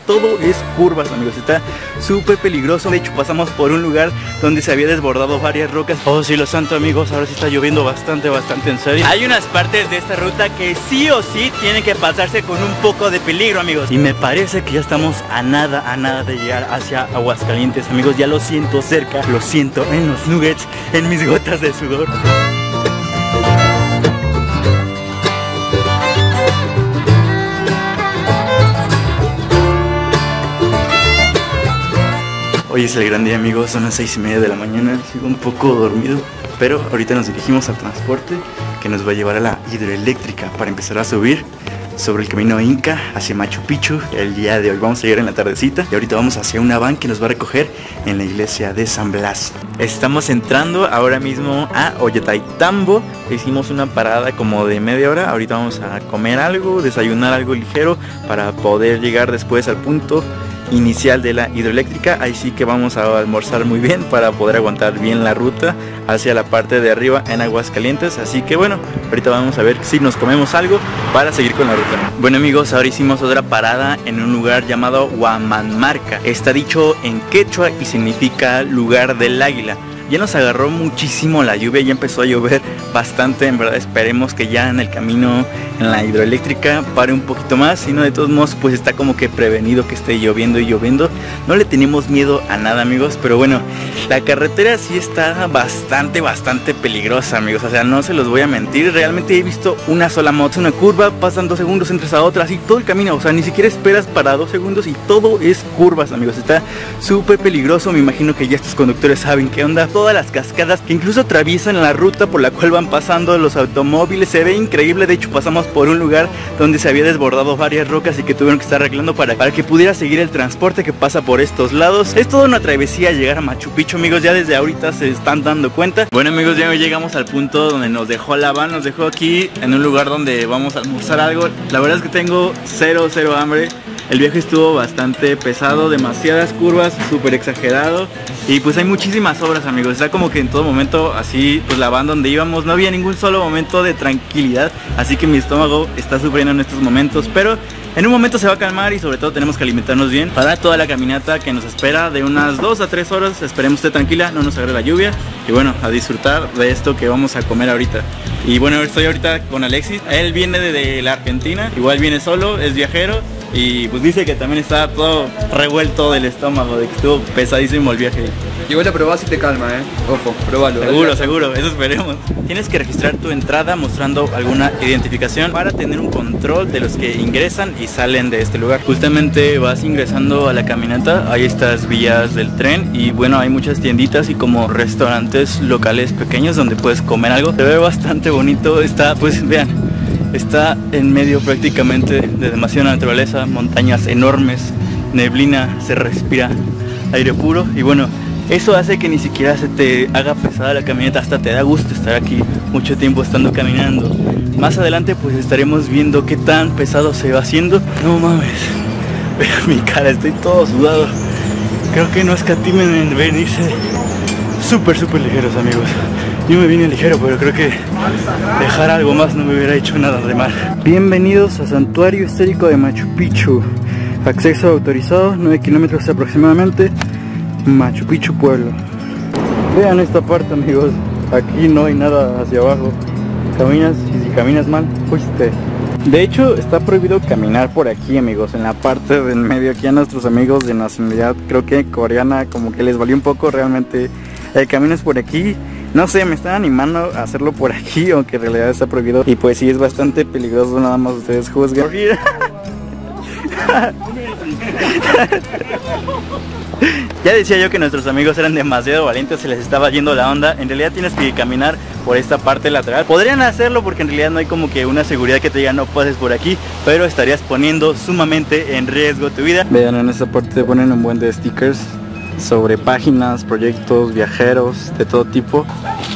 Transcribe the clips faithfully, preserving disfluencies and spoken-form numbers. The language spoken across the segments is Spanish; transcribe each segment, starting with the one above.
todo es curvas, amigos. Está súper peligroso. De hecho, pasamos por un lugar donde se había desbordado varias rocas. Oh, cielo santo, amigos, ahora sí está lloviendo bastante, bastante en serio. Hay unas partes de esta ruta que sí o sí tienen que pasarse con un poco de peligro, amigos. Y me parece que ya estamos a nada, a nada de llegar hacia Aguascalientes, amigos. Ya lo siento cerca, lo siento en los nuggets, en mis gotas de sudor. Hoy es el gran día, amigos, son las seis y media de la mañana. Sigo un poco dormido, pero ahorita nos dirigimos al transporte que nos va a llevar a la hidroeléctrica para empezar a subir sobre el camino Inca hacia Machu Picchu. El día de hoy vamos a llegar en la tardecita y ahorita vamos hacia una van que nos va a recoger en la iglesia de San Blas. Estamos entrando ahora mismo a Ollantaytambo. Hicimos una parada como de media hora. Ahorita vamos a comer algo, desayunar algo ligero para poder llegar después al punto inicial de la hidroeléctrica. Ahí sí que vamos a almorzar muy bien para poder aguantar bien la ruta hacia la parte de arriba en Aguascalientes. Así que bueno, ahorita vamos a ver si nos comemos algo para seguir con la ruta. Bueno, amigos, ahora hicimos otra parada en un lugar llamado Huamanmarca. Está dicho en quechua y significa lugar del águila. Ya nos agarró muchísimo la lluvia, ya empezó a llover bastante, en verdad esperemos que ya en el camino en la hidroeléctrica pare un poquito más, si no, de todos modos pues está como que prevenido que esté lloviendo y lloviendo. No le tenemos miedo a nada, amigos, pero bueno, la carretera sí está bastante, bastante peligrosa, amigos, o sea, no se los voy a mentir, realmente he visto una sola moto, una curva, pasan dos segundos, entras a otra, así todo el camino, o sea, ni siquiera esperas para dos segundos y todo es curvas, amigos, está súper peligroso. Me imagino que ya estos conductores saben qué onda. Todas las cascadas que incluso atraviesan la ruta por la cual van pasando los automóviles, se ve increíble. De hecho, pasamos por un lugar donde se había desbordado varias rocas y que tuvieron que estar arreglando para, para que pudiera seguir el transporte que pasa por estos lados. Es toda una travesía llegar a Machu Picchu, amigos, ya desde ahorita se están dando cuenta. Bueno, amigos, ya llegamos al punto donde nos dejó la van, nos dejó aquí en un lugar donde vamos a almorzar algo. La verdad es que tengo cero, cero hambre. El viaje estuvo bastante pesado, demasiadas curvas, súper exagerado. Y pues hay muchísimas obras, amigos. Está como que en todo momento así, pues la van donde íbamos no había ningún solo momento de tranquilidad. Así que mi estómago está sufriendo en estos momentos, pero en un momento se va a calmar y sobre todo tenemos que alimentarnos bien para toda la caminata que nos espera de unas dos a tres horas. Esperemos esté tranquila, no nos agarre la lluvia. Y bueno, a disfrutar de esto que vamos a comer ahorita. Y bueno, estoy ahorita con Alexis. Él viene de, de la Argentina, igual viene solo, es viajero. Y pues dice que también está todo revuelto del estómago, de que estuvo pesadísimo el viaje. Igual lo probás y te calma, eh. Ojo, probalo. Seguro, dale, seguro, eso esperemos. Tienes que registrar tu entrada mostrando alguna identificación para tener un control de los que ingresan y salen de este lugar. Justamente vas ingresando a la caminata, hay estas vías del tren y bueno, hay muchas tienditas y como restaurantes locales pequeños donde puedes comer algo. Se ve bastante bonito, está, pues vean, está en medio prácticamente de demasiada naturaleza, montañas enormes, neblina, se respira aire puro y bueno, eso hace que ni siquiera se te haga pesada la caminata, hasta te da gusto estar aquí mucho tiempo estando caminando. Más adelante pues estaremos viendo qué tan pesado se va haciendo. No mames, vean mi cara, estoy todo sudado. Creo que no escatimen en venirse súper súper ligeros, amigos. Yo me vine ligero, pero creo que dejar algo más no me hubiera hecho nada de mal. Bienvenidos a Santuario Histórico de Machu Picchu. Acceso autorizado, nueve kilómetros aproximadamente. Machu Picchu, pueblo. Vean esta parte, amigos. Aquí no hay nada hacia abajo. Caminas y si caminas mal, fuiste. De hecho, está prohibido caminar por aquí, amigos. En la parte del medio, aquí a nuestros amigos de nacionalidad, creo que coreana, como que les valió un poco realmente el camino es por aquí. No sé, me están animando a hacerlo por aquí, aunque en realidad está prohibido. Y pues sí, es bastante peligroso, nada más ustedes juzguen. Ya decía yo que nuestros amigos eran demasiado valientes, se les estaba yendo la onda. En realidad tienes que caminar por esta parte lateral. Podrían hacerlo porque en realidad no hay como que una seguridad que te diga no pases por aquí, pero estarías poniendo sumamente en riesgo tu vida. Vean, en esta parte te ponen un buen de stickers sobre páginas, proyectos, viajeros, de todo tipo.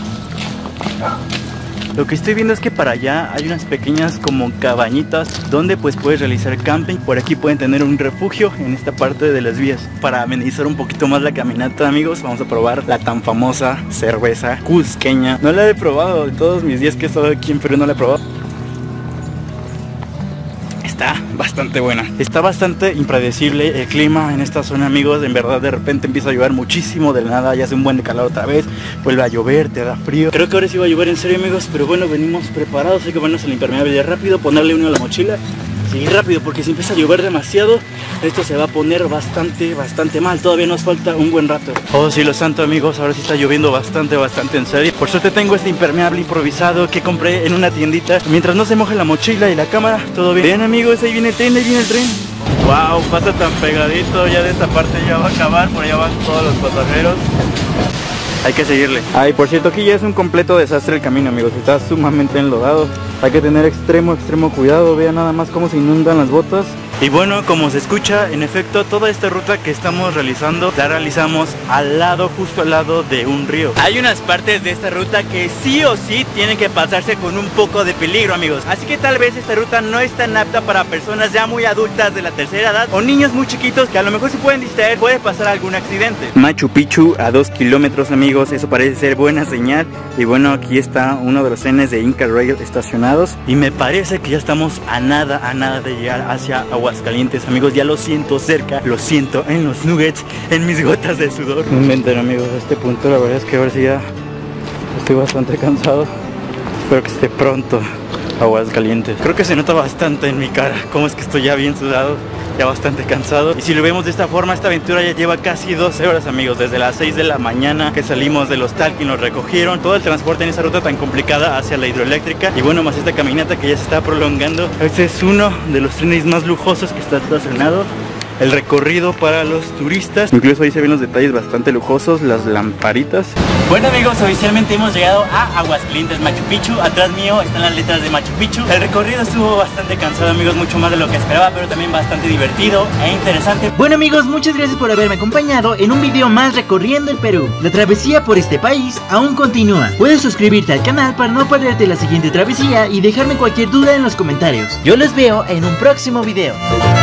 Lo que estoy viendo es que para allá hay unas pequeñas como cabañitas donde pues puedes realizar camping. Por aquí pueden tener un refugio en esta parte de las vías. Para amenizar un poquito más la caminata, amigos, vamos a probar la tan famosa cerveza cusqueña. No la he probado, de todos mis días que he estado aquí en Perú no la he probado. está bastante buena. Está bastante impredecible el clima en esta zona, amigos. En verdad, de repente empieza a llover muchísimo de la nada, ya hace un buen de calor otra vez, vuelve a llover, te da frío. Creo que ahora sí va a llover en serio, amigos, pero bueno, venimos preparados. Hay que ponernos el impermeable rápido, ponerle uno a la mochila. Sí, rápido, porque si empieza a llover demasiado, esto se va a poner bastante, bastante mal. Todavía nos falta un buen rato. Oh, cielo santo, amigos, ahora sí está lloviendo bastante, bastante en serio. Por suerte tengo este impermeable improvisado que compré en una tiendita. Mientras no se moje la mochila y la cámara, todo bien. Bien, amigos, ahí viene el tren, ahí viene el tren. Wow, pasa tan pegadito, ya de esta parte ya va a acabar, por allá van todos los pasajeros. Hay que seguirle. Ay, por cierto, aquí ya es un completo desastre el camino, amigos. Está sumamente enlodado. Hay que tener extremo, extremo cuidado. Vean nada más cómo se inundan las botas. Y bueno, como se escucha, en efecto, toda esta ruta que estamos realizando la realizamos al lado, justo al lado de un río. Hay unas partes de esta ruta que sí o sí tienen que pasarse con un poco de peligro, amigos. Así que tal vez esta ruta no es tan apta para personas ya muy adultas de la tercera edad o niños muy chiquitos que a lo mejor se pueden distraer, puede pasar algún accidente. Machu Picchu a dos kilómetros, amigos, eso parece ser buena señal. Y bueno, aquí está uno de los trenes de Inca Rail estacionados. Y me parece que ya estamos a nada, a nada de llegar hacia Aguascalientes, amigos. Ya lo siento cerca, lo siento en los nuggets, en mis gotas de sudor. No inventen, amigos, a este punto la verdad es que ahora sí ya estoy bastante cansado. Espero que esté pronto Aguascalientes. Creo que se nota bastante en mi cara cómo es que estoy ya bien sudado, ya bastante cansado. Y si lo vemos de esta forma, esta aventura ya lleva casi doce horas, amigos. Desde las seis de la mañana que salimos del hostal y nos recogieron. Todo el transporte en esa ruta tan complicada hacia la hidroeléctrica. Y bueno, más esta caminata que ya se está prolongando. Este es uno de los trenes más lujosos que está estacionado. El recorrido para los turistas. Incluso ahí se ven los detalles bastante lujosos, las lamparitas. Bueno, amigos, oficialmente hemos llegado a Aguascalientes, Machu Picchu. Atrás mío están las letras de Machu Picchu. El recorrido estuvo bastante cansado, amigos, mucho más de lo que esperaba, pero también bastante divertido e interesante. Bueno, amigos, muchas gracias por haberme acompañado en un video más recorriendo el Perú. La travesía por este país aún continúa. Puedes suscribirte al canal para no perderte la siguiente travesía y dejarme cualquier duda en los comentarios. Yo los veo en un próximo video.